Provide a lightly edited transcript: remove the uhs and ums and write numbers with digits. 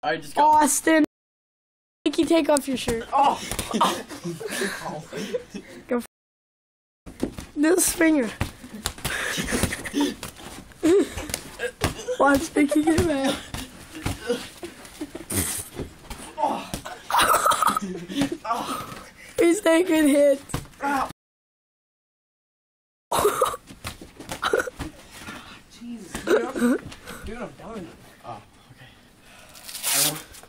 Alright, just go. Austin. Nicky, take off your shirt. Oh! Go. This finger. Watch Nicky get mad. He's taking hits. Jesus, dude, I'm done.